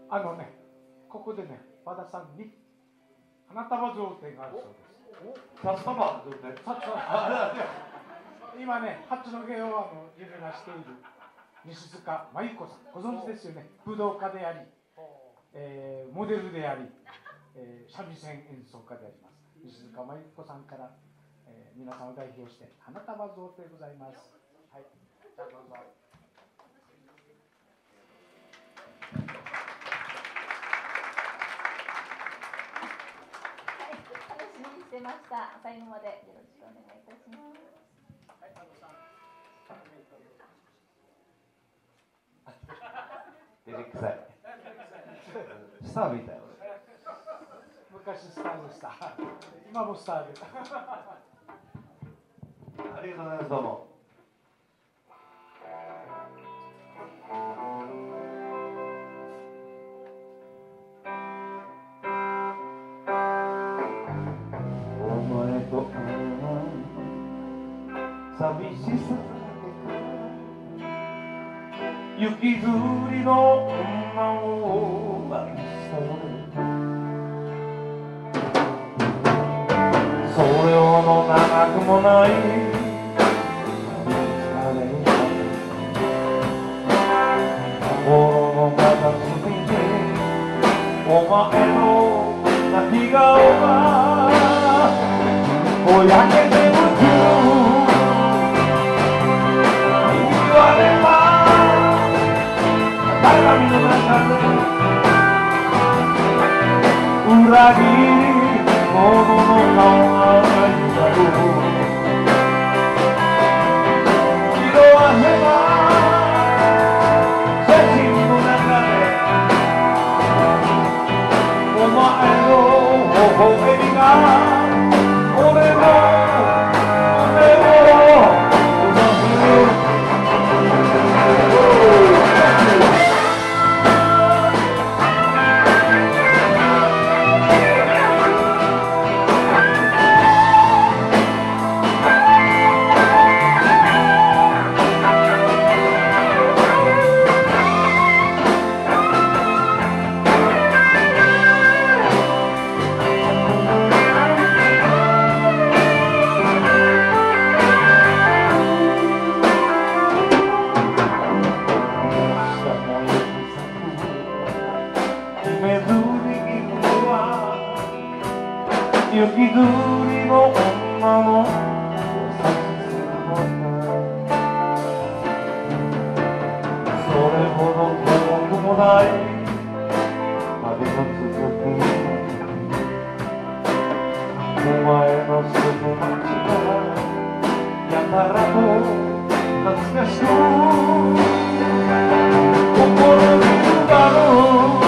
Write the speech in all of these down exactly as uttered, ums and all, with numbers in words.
あのね、ここでね、和田さんに花束贈呈があるそうです。 札束贈呈。 今ね、初の芸をあの揺るがしている西塚真由子さん、ご存知ですよね。武道家であり、えー、モデルであり、えー、三味線演奏家であります西塚真由子さんから、えー、皆さんを代表して花束贈呈でございます。はい、じゃあどうぞ。 してました。最後までよろしくお願いいたします。 はい、佐藤さん。 照れくさい。スターみたい俺。 昔スターでした。今もスターです。 ありがとうございます。どうも。寂しさ雪降りの女を愛したそれほど長くもない心の片隅でお前の泣き顔がぼやけてむ鏡の中で裏切り者の顔がないだろう色あせた写真の中でお前の微笑みが俺の胸をうなす雪降りの女のそれほど遠くもない旅の続くお前の住む街がやたらと懐かしく心に浮かぶ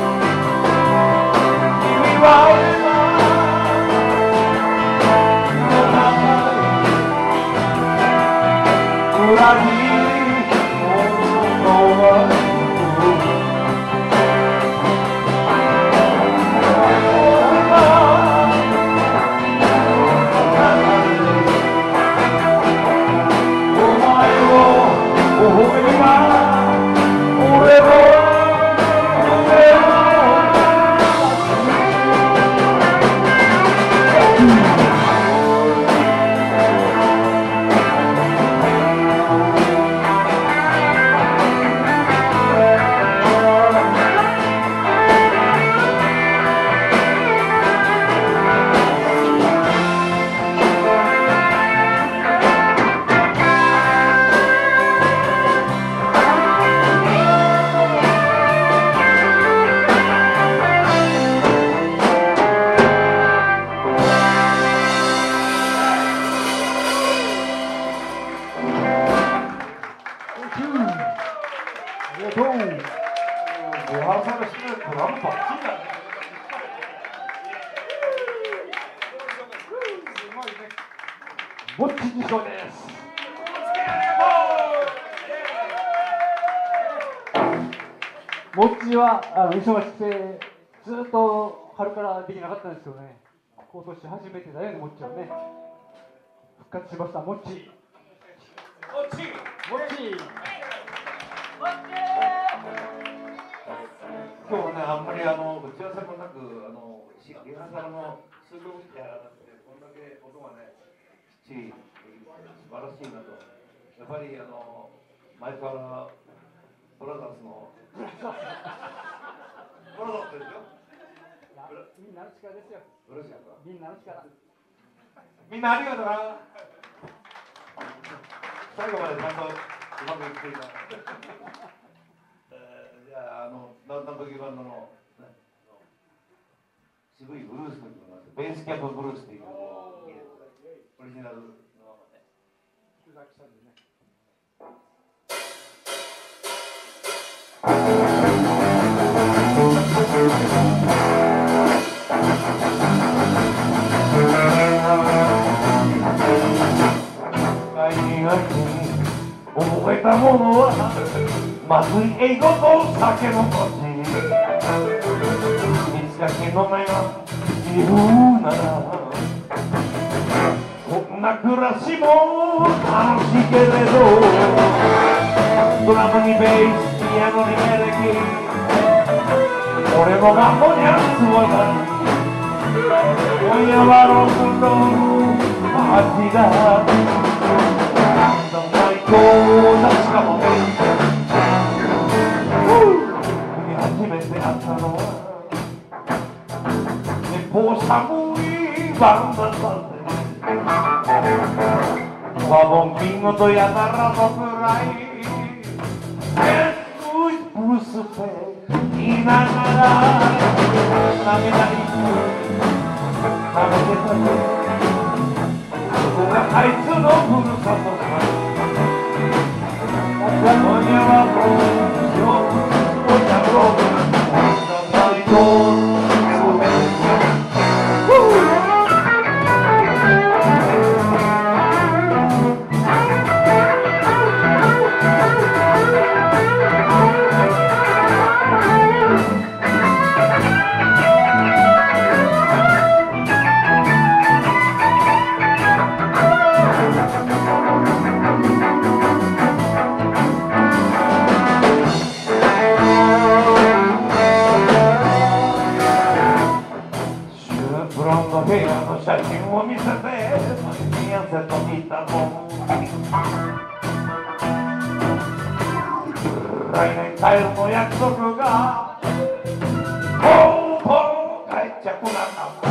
君は裏切り者はお前を微笑みが俺をぼっち師匠です。 もっちはあの忙しくてずっと春からできなかったんですよね。今年初めてだよね、もっちはね。復活しました、もっち。もっちもっちもっち今日はね、あんまりあの打ち合わせもなく、あのリハーサルの数分しかやらなくて、こんだけ音がね、きっちり素晴らしいなと。やっぱりあの前からブラザーズのブラザーズでしょ。 みんなの力ですよ。 よろしいですか。 みんなの力。 みんなありがとうな。最後までちゃんとうまくいっていた。えー、じゃあ、あの、だんだん時バンドの、ね、渋いブルースの曲なんです。ベースキャップブルースっていう曲を、オリジナルのままね。 福崎さんでね。 覚えたものはまずい英語と酒の口水かけの目が自由ならこんな暮らしも楽しいけれどドラムにベースピアノにメロディー俺のがもにゃすわがり今夜はロックンロールパーティーだこう確かもね初めて会ったのは日本寒い晩だったぜワボンキングとやたらのくらいブルースって言いながら涙に舐めてたぜここがあいつのふるさとさLa coña va por yo, voy a robar, no hay todo, su bendición.部屋の写真を見せて見やせと見たの来年帰るの約束がポンポン帰っちゃくなった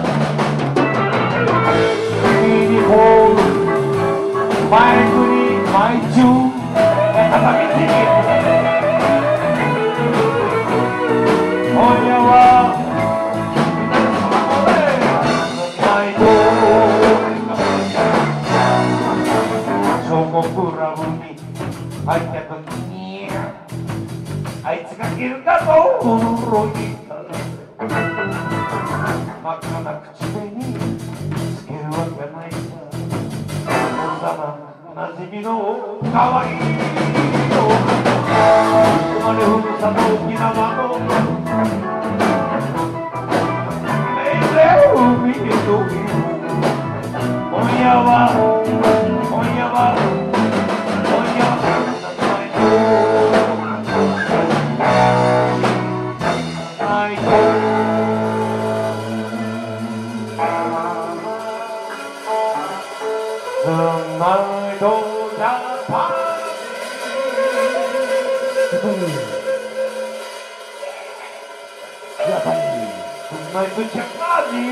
右にホールマイクにマイチュー片道に今夜はクラブに入った時にあいつがいるかと驚いた真っ赤な口紅つけるわけないさ幼なじみのかわいい生まれふるさと沖縄の海へと今夜は今夜はTonight with your body,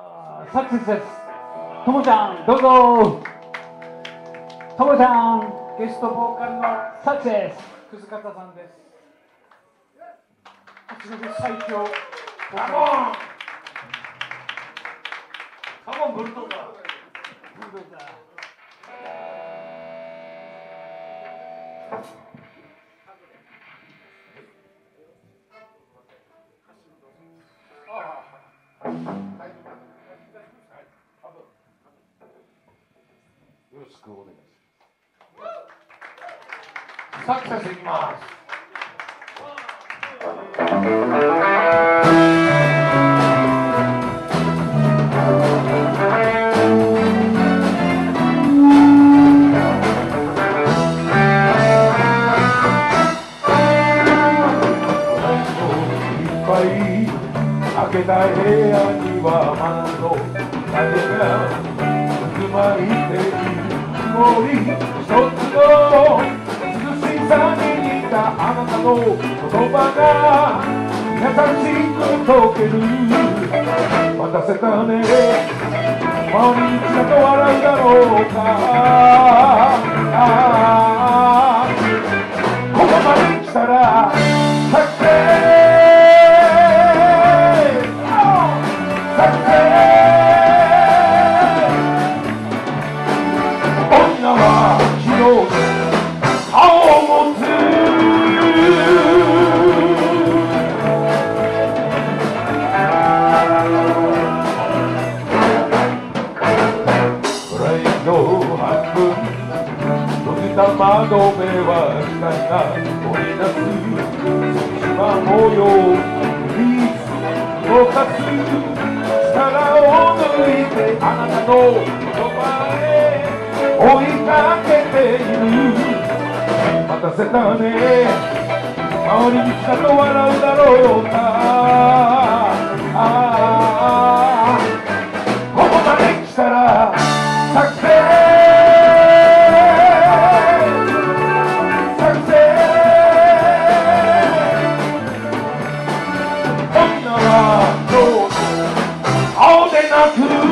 サクセスです。ともちゃんどうぞ。ともちゃん。 ゲストボーカルのサクセス。 くずかたさんです。こちらで最強。 カモンカモンブルドーザー。 ブルドーザー。 よろしくお願いします。サクセスいきます。開けた部屋には窓風が渦巻いているつもり一つの涼しさに似たあなたの言葉が優しく溶ける待たせたね毎日だと笑うだろうかあここまで来たら作戦女は広く顔を持つプライド半分閉じた窓辺は光が織り出す島模様リース動かす力を抜いてあなたの言葉へ追いかけている待たせたね周りに来たと笑うだろうかあここまで来たら作戦作戦女はどう青でなく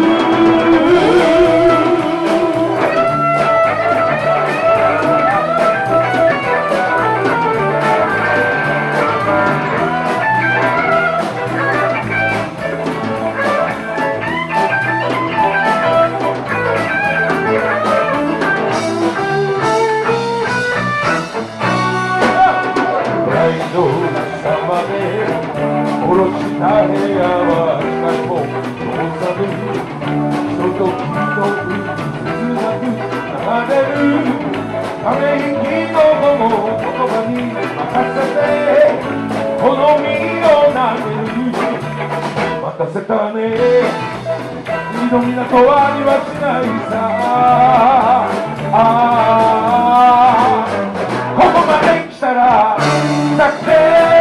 下ろした部屋は光も通さぬひとときのうち切なく流れるため息の午後言葉に任せてこの身を投げる待たせたね二度港はありはしないさあここまで来たら作戦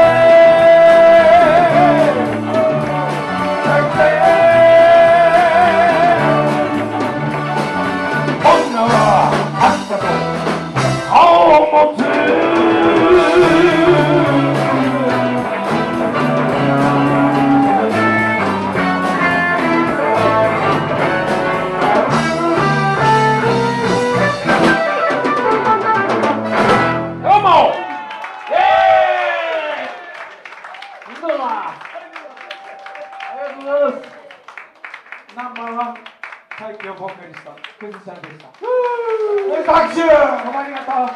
ナンバーワン最強ボーカリストくずちゃんでした。 拍手どうもありがとう。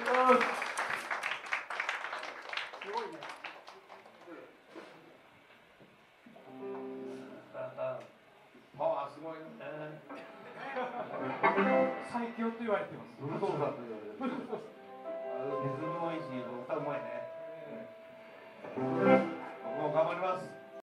すごいね。 パワーすごいね。 最強と言われてます。 ブルドーザーと言われる。